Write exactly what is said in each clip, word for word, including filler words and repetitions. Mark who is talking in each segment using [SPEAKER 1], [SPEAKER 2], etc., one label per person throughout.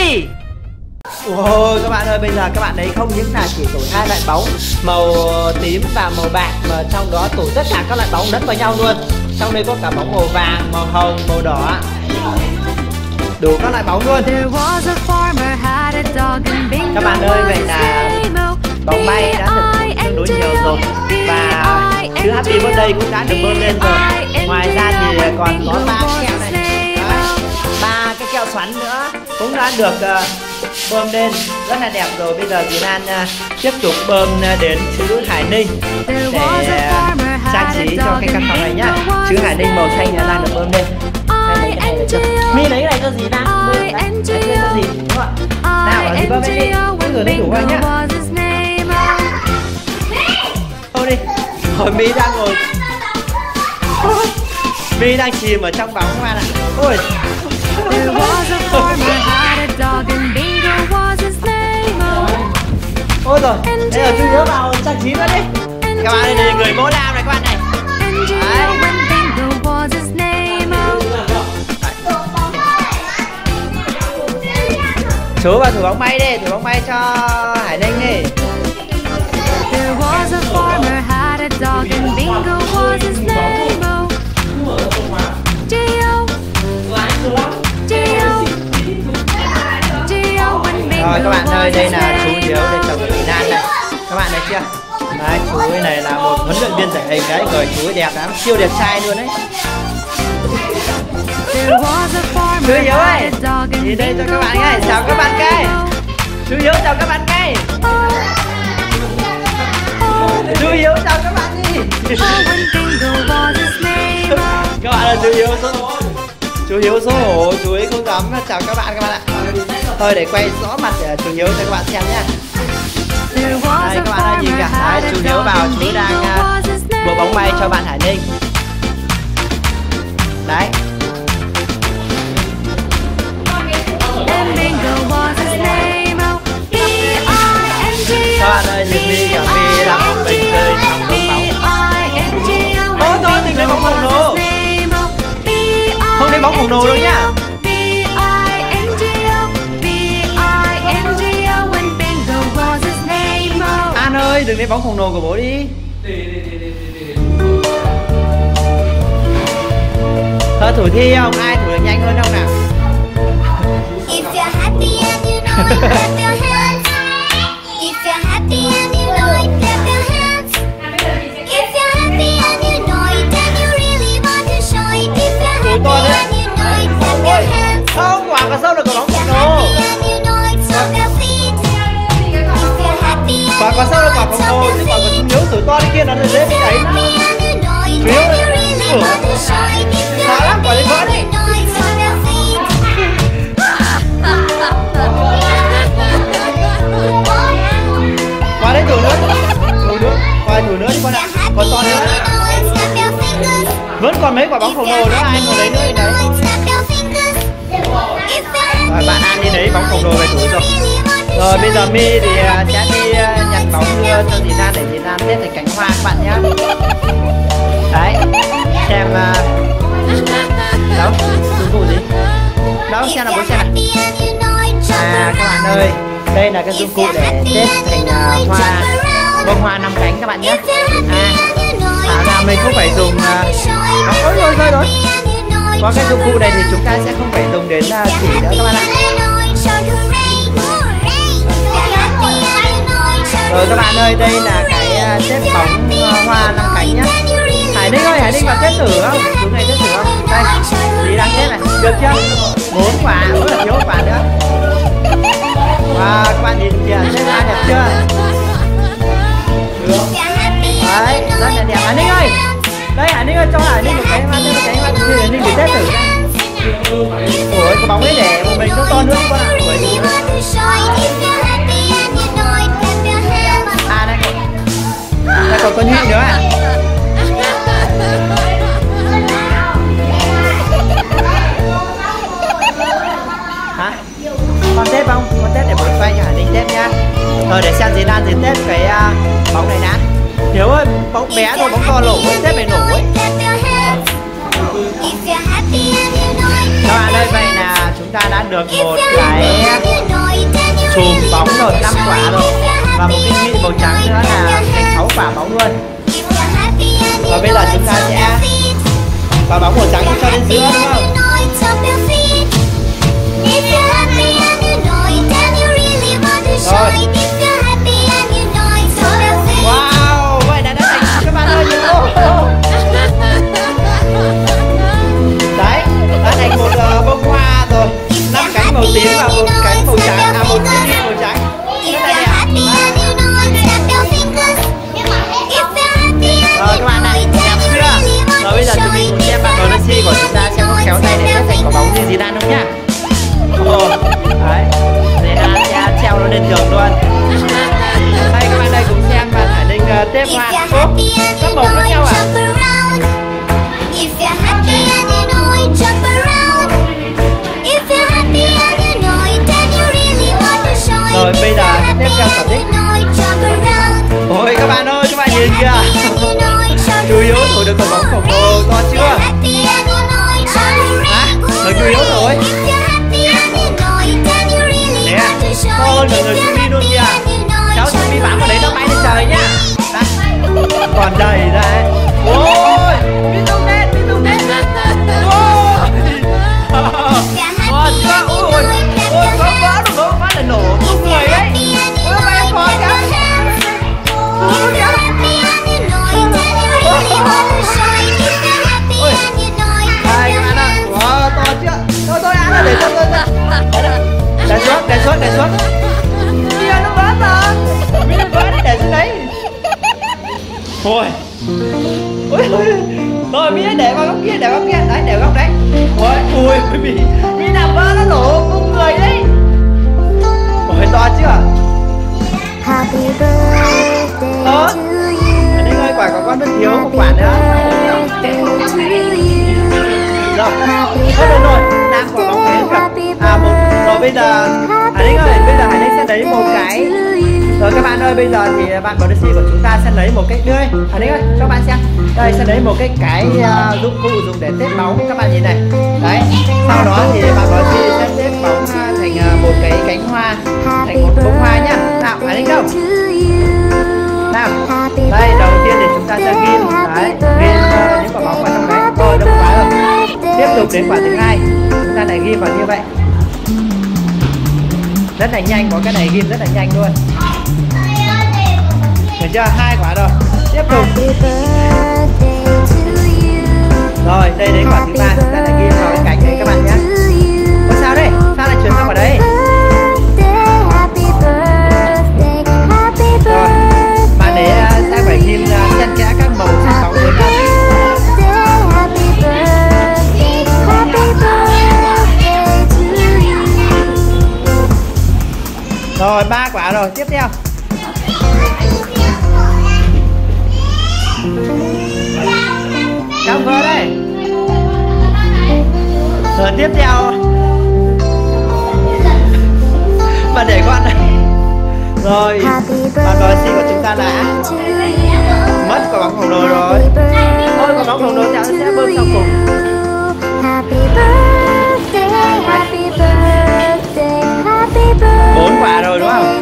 [SPEAKER 1] đi. Ôi các bạn ơi, bây giờ các bạn thấy không, những là chỉ thổi hai loại bóng màu tím và màu bạc, mà trong đó thổi tất cả các loại bóng lẫn vào nhau luôn. Trong đây có cả bóng màu vàng, màu hồng, màu đỏ, đủ các loại bóng luôn. Các bạn ơi, vậy là bóng bay đã được tương đối nhiều rồi và chữ Happy Birthday cũng đã được bơm lên rồi. Ngoài ra thì còn có ba cái kẹo này, ba cái kẹo xoắn nữa cũng đã được uh, bơm lên rất là đẹp rồi. Bây giờ thì Lan uh, tiếp tục bơm uh, đến chữ Hải Ninh để uh, trang trí cho cái căn phòng này nhá. Chữ Hải Ninh màu xanh là Lan được bơm lên. Mi lấy cái này cho gì Lan? Đấy, lấy cái cho gì đúng không ạ? Nào là gì bơm lên đi, cứ rửa lên đủ rồi nhá. Thôi đi. Rồi Mi đang ngồi Mi đang chìm ở trong bóng các bạn ạ. Ôi. Ôi rồi, bây giờ chú nhớ vào trang trí nữa đi. Các bạn ơi, đây là người mẫu nam này các bạn này. Đấy. Chú vào thử bóng bay đi, thử bóng bay cho Hải Ninh đi. Rồi các bạn ơi, đây là chú Hiếu, đây chồng của chị Lan này. Các bạn thấy chưa? Đấy, chú ấy này là một huấn luyện viên thể hình đấy, người chú ấy đẹp lắm, siêu đẹp trai luôn đấy. Chú Hiếu ơi, đi đây cho các bạn ơi, chào các bạn cây. Chú Hiếu chào các bạn cây. Chú Hiếu chào các bạn đi. Các bạn ơi, chú Hiếu số chú Hiếu xấu hổ, chú ấy không dám chào các bạn các bạn ạ. Thôi để quay rõ mặt để chú Hiếu cho các bạn xem nhá. Đây các bạn ơi, nhìn cả. Đấy, chú Hiếu vào, chú đang uh, bộ bóng bay cho bạn Hải Ninh. Đấy. Các bạn ơi, nhìn Mi kìa, Mi đang một mình chơi trong đống bóng. Ôi thôi, đừng lấy bóng khổng lồ. Không lấy bóng khổng lồ đâu nhá. An ơi, đừng lấy bóng khổng lồ của bố đi. Thôi thử thi không? Ai thử được nhanh hơn không nào? Không, quả có sâu được quả bóng khổng lồ. Quả có sâu được quả khổng lồ, nhưng quả của chú Hiếu thử to đi kia nó dễ bị ấy. Chú Hiếu khó lắm, quả đấy khó đi. Quả đấy thử nữa, thử nữa, quả thử nữa đi con ạ, còn to nữa. Vẫn còn mấy quả bóng khổng lồ nữa, ai còn lấy nữa thì đấy. Rồi bạn An đi lấy bóng khổng lồ về thử rồi. Rồi bây giờ Mi thì sẽ đi nhặt bóng đưa cho dì Lan để dì Lan tết thành cánh hoa các bạn nhé. Đấy, xem đâu, dụng cụ gì? Đâu, xem là bố xem này. À các bạn ơi, đây là cái dụng cụ để tết thành uh, hoa, bông hoa năm cánh các bạn nhé. À, à là mình không phải dùng uh, ôi rồi rồi rồi. Có cái dụng cụ này thì chúng ta sẽ không phải dùng đến uh, chỉ nữa các bạn ạ. Rồi các bạn ơi, đây là cái xếp bóng hoa năm cánh nhá. Hải Ninh ơi, Hải Ninh vào test thử không? Đúng này test thử không? Đây, tí đang test này, được chưa? Bốn quả, vẫn là thiếu một quả nữa. Wow, các bạn nhìn kìa, test ra đẹp chưa? Được. Đấy, rất là đẹp. Hải Ninh ơi, đây Hải Ninh ơi, cho Hải Ninh một cái hoa, một cái hoa, Hải Ninh để test thử nha. Ủa, cái bóng ấy để một mình nó to nữa con ạ. À đây, đây còn con nhị nữa à? Hả? Con test không? Con test để bố quay cho Hải Ninh test nha. Rồi để xem dì Lan dì test cái uh, bóng này đã. Hiếu ơi, bóng bé thôi, bóng to nổ ấy, test phải nổ ấy. Các bạn ơi, vậy là chúng ta đã được một cái chùm bóng rồi, năm quả rồi. Và một cái nhụy màu trắng nữa là thành sáu quả bóng luôn. Và bây giờ chúng ta sẽ quả bóng màu trắng cho lên giữa đúng không? Rồi. Wow, vậy đã đã thành các bạn ơi, những ô. Đấy, đã thành một uh, bông hoa rồi. Năm cánh màu tím và một cánh màu trắng, à một cái nhụy màu trắng. Rất là đẹp. Rồi các bạn này, đẹp chưa? Rồi bây giờ chúng mình cùng xem bạn Messi của chúng ta xem có khéo tay để thành quả bóng như Zidane không nhá. Ồ, đấy, Zidane sẽ treo nó lên tường luôn. Đây các bạn đây cùng xem bạn Hải Linh uh, tiếp hoa. Ố, các màu khác nhau à? Rồi bây giờ tiếp theo sở thích. Ôi các bạn ơi, các bạn nhìn kìa. Chú Hiếu thổi được quả bóng khổng lồ to chưa? Hả? Rồi chú Hiếu rồi. Nè, to hơn cả người Sumi luôn kìa. Cháu Sumi bám vào đấy nó bay lên trời nhá. Đấy. Còn đầy đây. Ôi, biết tung lên, biết tung lên. Ôi. Ngon chưa? Ôi, ôi, có vỡ được không? Phát là nổ tung người đấy. Ôi, mà em khó quá. Ôi, kìa. Ôi. Đây các bạn ạ. Wow, to chưa? Thôi thôi ăn là để cho tôi ra. Để xuống, để xuống, để xuống. Kìa nó vỡ rồi. Mình vỡ đấy, để xuống đấy. Ôi. Ôi ôi. Rồi Mi để vào góc kia, để vào góc kia. Đấy, để vào góc đấy. Ôi, ui, Mi Mi làm vỡ nó nổ tung người đấy. Ôi, to chưa?
[SPEAKER 2] Happy birthday
[SPEAKER 1] Ờ.
[SPEAKER 2] to you.
[SPEAKER 1] Anh ơi, quả của con rất thiếu một quả nữa. Rồi, thôi được rồi, năm quả bóng thế kìa. À, một, rồi bây giờ Hải Linh ơi, bây giờ Hải Linh sẽ lấy một cái. Rồi các bạn ơi, bây giờ thì bạn Messi của chúng ta sẽ lấy một cái đây. Hải Linh ơi, các bạn xem. Đây sẽ lấy một cái cái uh, dụng cụ dùng để tết bóng, các bạn nhìn này. Đấy, sau đó thì bạn Messi sẽ tết bóng uh, thành uh, một cái cánh hoa, thành một bông hoa nhá. Nào, Hải Linh đâu? Nào, đây đầu tiên thì chúng ta sẽ ghim, đấy, ghim uh, những quả bóng vào trong đấy. Rồi, được quả rồi. Tiếp tục đến quả thứ hai, chúng ta lại ghim vào như vậy. Rất là nhanh, có cái này ghim rất là nhanh luôn. Được chưa? Hai quả rồi. Tiếp tục. Rồi, đây đến quả thứ ba, chúng ta lại ghim vào cái cánh này các bạn nhé. Ủa sao đây? Sao lại chuyển sang quả đấy? Rồi, bạn để sẽ phải ghim xen kẽ các màu sắc bóng với nhau. Rồi, ba quả rồi, tiếp theo. Trong vỡ đây. Rồi tiếp theo. Bạn để con này. Rồi, bạn Messi của chúng ta đã mất quả bóng khổng lồ rồi. Thôi quả bóng khổng lồ cháu sẽ bơm sau cùng. Bốn quả rồi đúng không?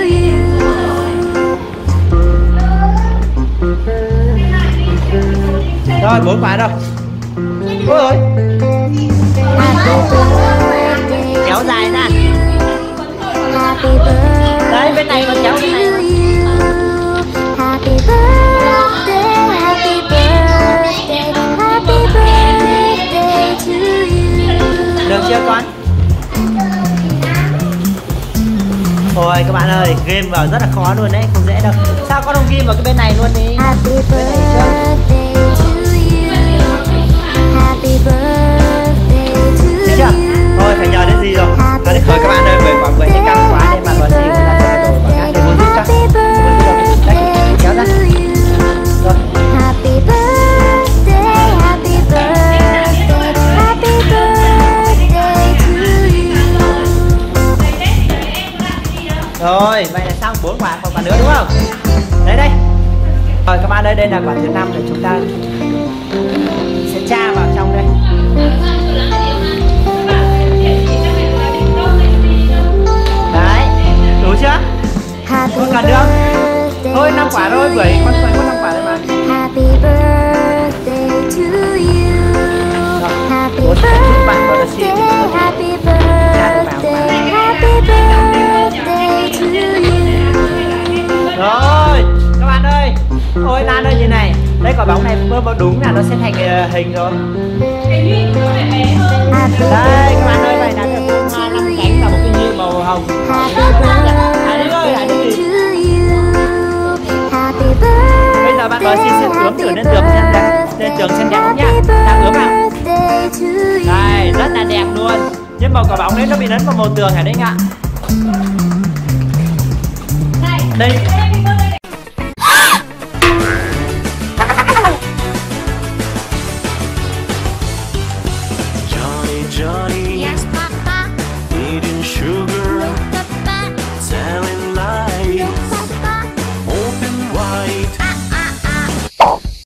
[SPEAKER 1] Rồi bốn quả rồi. Ôi ơi. Kéo dài ra. Đấy bên này còn kéo bên này. Được chưa con? Ôi các bạn ơi, game vào rất là khó luôn đấy, không dễ đâu. Sao con không game vào cái bên này luôn đi? Bên này chưa? Thấy chưa? Thôi phải nhờ đến gì rồi. Thôi để khởi các bạn ơi, bởi quả bưởi này căng quá nên bạn vào gì chúng ta sẽ đổ vào ngã để muốn giúp cho. Đấy, kéo ra. Rồi. Rồi, vậy là xong bốn quả, còn quả nữa đúng không? Đấy đây. Rồi các bạn ơi, đây là quả thứ năm để chúng ta sẽ tra vào trong đây. Đấy. còn được. Thôi năm quả thôi, bưởi con phải có năm quả thôi mà.
[SPEAKER 2] Happy birthday to you. Happy
[SPEAKER 1] Ủa,
[SPEAKER 2] birthday,
[SPEAKER 1] chúc bạn gọi là xin.
[SPEAKER 2] happy birthday, happy birthday to you.
[SPEAKER 1] Rồi, các bạn ơi. Ôi Lan ơi như này. Đây quả bóng này bơm vào đúng là nó sẽ thành uh, hình rồi. Đây các bạn ơi, vậy là được hai năm cánh và một cái nhị màu hồng. Hải Đức ơi, Hải Đức gì? Bây giờ bạn nói xin sẽ ướm thử lên tường xem đẹp, lên tường xem đẹp không nhá. Đang ướm nào. Đây, rất là đẹp luôn. Nhưng màu quả bóng đấy nó bị lấn vào màu tường Hải Đức ạ. Đây.